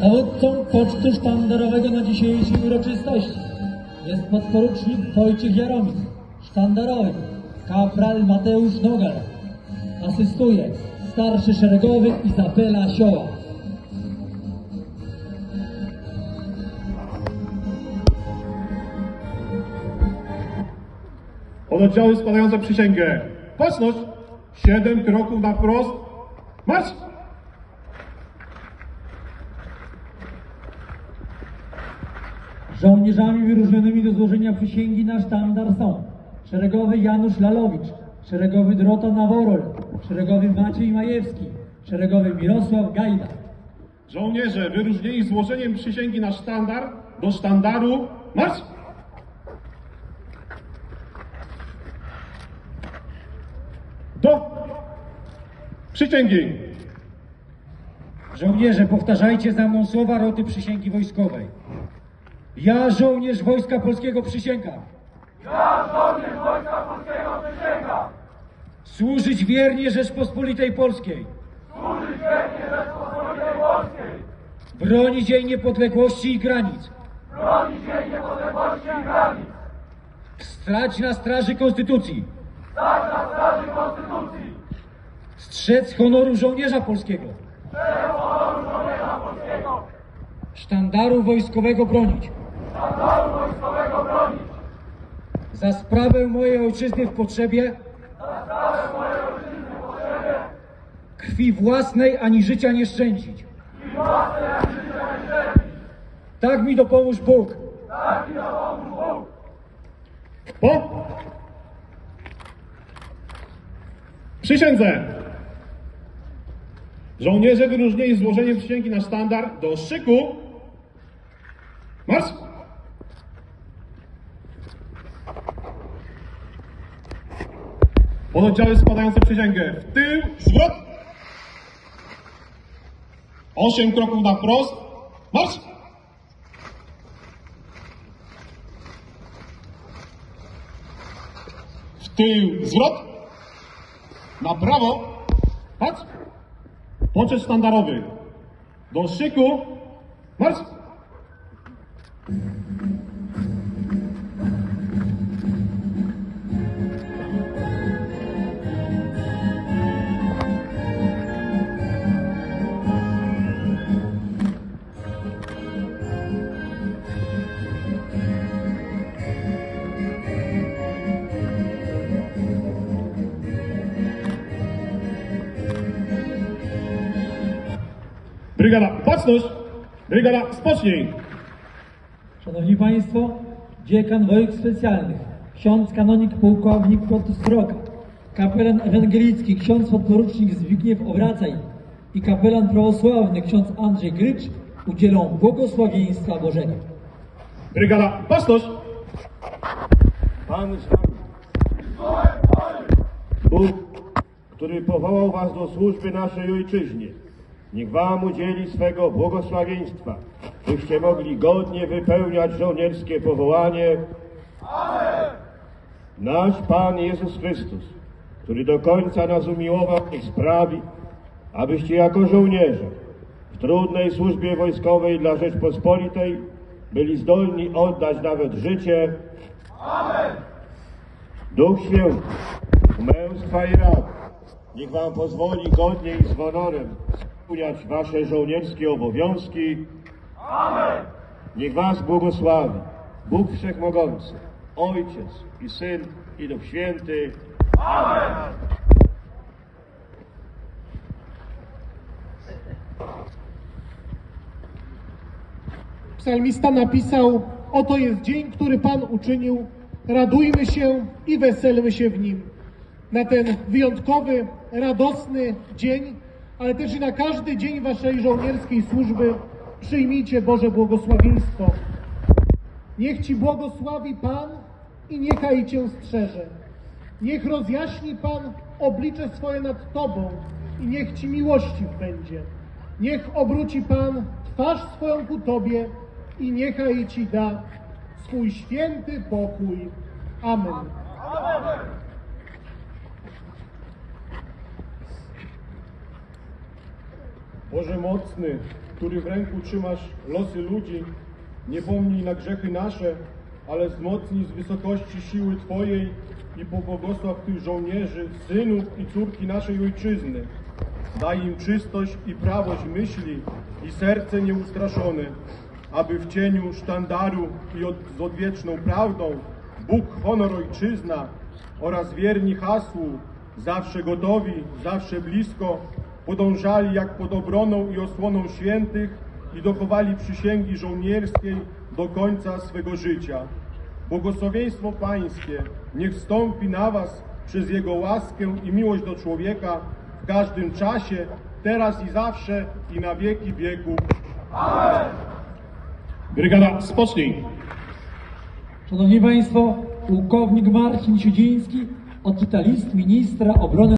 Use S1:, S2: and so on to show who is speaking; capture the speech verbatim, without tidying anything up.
S1: Dowódcą pocztu sztandarowego na dzisiejszej uroczystości jest podporucznik Wojciech Jaromir, sztandarowy kapral Mateusz Nogar, asystuje starszy szeregowy Izabela Sioła.
S2: Pododdziały składające przysięgę. Baczność! Siedem kroków na wprost. Marsz!
S1: Żołnierzami wyróżnionymi do złożenia przysięgi na sztandar są szeregowy Janusz Lalowicz, szeregowy Dorota Naworol, szeregowy Maciej Majewski, szeregowy Mirosław Gajda.
S2: Żołnierze wyróżnieni złożeniem przysięgi na sztandar do sztandaru. Marsz! Do przysięgi!
S3: Żołnierze, powtarzajcie za mną słowa roty przysięgi wojskowej. Ja, żołnierz Wojska Polskiego, przysięgam.
S4: Ja, żołnierz Wojska Polskiego, przysięgam.
S3: Służyć wiernie Rzeczpospolitej Polskiej.
S4: Służyć wiernie Rzeczpospolitej Polskiej.
S3: Bronić jej niepodległości i granic.
S4: Bronić jej niepodległości i granic.
S3: Stać na straży Konstytucji.
S4: Stać na straży Konstytucji.
S3: Strzec honoru żołnierza polskiego.
S4: Strzec honoru żołnierza polskiego.
S3: Sztandaru wojskowego bronić.
S4: Sztandaru wojskowego bronić.
S3: Za sprawę mojej ojczyzny w potrzebie.
S4: Za sprawę mojej ojczyzny w potrzebie.
S3: Krwi własnej ani życia nie szczędzić.
S4: Krwi własnej ani życia nie szczędzić.
S3: Tak mi dopomóż Bóg.
S4: Tak mi dopomóż Bóg.
S2: Po przysiędze! Żołnierze wyróżnieni złożeniem przysięgi na sztandar do szyku. Marsz! Pododdziały składające przysięgę. W tył, zwrot! Osiem kroków na wprost. Marsz! W tył, zwrot! Na prawo! Patrz! Poczet sztandarowy. Do szyku. Marsz! Brygada, baczność! Brygada, spocznij!
S1: Szanowni Państwo, dziekan wojsk specjalnych, ksiądz kanonik pułkownik Piotr Sroka, kapelan ewangelicki ksiądz podporucznik Zbigniew Obracaj i kapelan prawosławny ksiądz Andrzej Grycz udzielą błogosławieństwa Bożego.
S2: Brygada, baczność!
S5: Pan z wami. Bóg, który powołał was do służby naszej ojczyźnie, niech wam udzieli swego błogosławieństwa, byście mogli godnie wypełniać żołnierskie powołanie.
S4: Amen.
S5: Nasz Pan Jezus Chrystus, który do końca nas umiłował i sprawi, abyście jako żołnierze w trudnej służbie wojskowej dla Rzeczpospolitej byli zdolni oddać nawet życie.
S4: Amen.
S5: Duch Święty, męstwa i rad, niech wam pozwoli godnie i z honorem spełniać wasze żołnierskie obowiązki.
S4: Amen.
S5: Niech was błogosławi Bóg Wszechmogący, Ojciec i Syn i Duch Święty.
S4: Amen.
S6: Psalmista napisał: oto jest dzień, który Pan uczynił, radujmy się i weselmy się w nim. Na ten wyjątkowy, radosny dzień, ale też i na każdy dzień waszej żołnierskiej służby przyjmijcie Boże błogosławieństwo. Niech Ci błogosławi Pan i niechaj Cię strzeże. Niech rozjaśni Pan oblicze swoje nad Tobą i niech Ci miłościw będzie. Niech obróci Pan twarz swoją ku Tobie i niechaj Ci da swój święty pokój. Amen.
S4: Amen.
S5: Boże mocny, który w ręku trzymasz losy ludzi, nie pomnij na grzechy nasze, ale wzmocnij z wysokości siły Twojej i pobłogosław tych żołnierzy, synów i córki naszej Ojczyzny. Daj im czystość i prawość myśli i serce nieustraszone, aby w cieniu sztandaru i od, z odwieczną prawdą Bóg, honor, Ojczyzna oraz wierni hasłu zawsze gotowi, zawsze blisko podążali jak pod obroną i osłoną świętych i dochowali przysięgi żołnierskiej do końca swego życia. Błogosławieństwo Pańskie niech wstąpi na Was przez Jego łaskę i miłość do człowieka w każdym czasie, teraz i zawsze i na wieki wieków.
S2: Brygada, spocznij.
S1: Szanowni Państwo, pułkownik Marcin Siedziński odczyta list ministra obrony